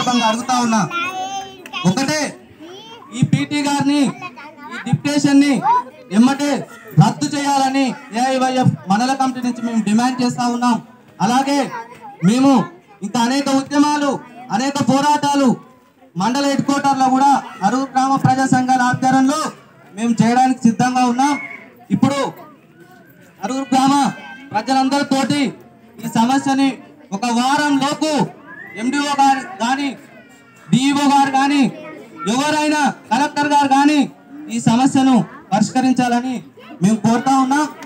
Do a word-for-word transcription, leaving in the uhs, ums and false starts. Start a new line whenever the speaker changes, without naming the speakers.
సందర్భంగా అడుగుతా ఉన్నా. ఒకటే, ఈ పీటీ గారిని ఈ డిప్యుటేషన్ ని ఎమ్మటే రద్దు చేయాలని ఏఐవైఎఫ్ మండల కమిటీ నుంచి మేము డిమాండ్ చేస్తా ఉన్నాం. అలాగే మేము ఇంకా అనేక ఉద్యమాలు అనేక పోరాటాలు మండల హెడ్ క్వార్టర్లో కూడా అరూరు గ్రామ ప్రజా సంఘాల ఆధ్వర్యంలో మేము చేయడానికి సిద్ధంగా ఉన్నాం. ఇప్పుడు అరూరు గ్రామ ప్రజలందరితోటి ఈ సమస్యని ఒక వారం లోపు ఎండిఓ గారు కానీ డిఈఓ గారు కానీ ఎవరైనా కలెక్టర్ గారు కానీ ఈ సమస్యను పరిష్కరించాలని మేము కోరుతా ఉన్నాం.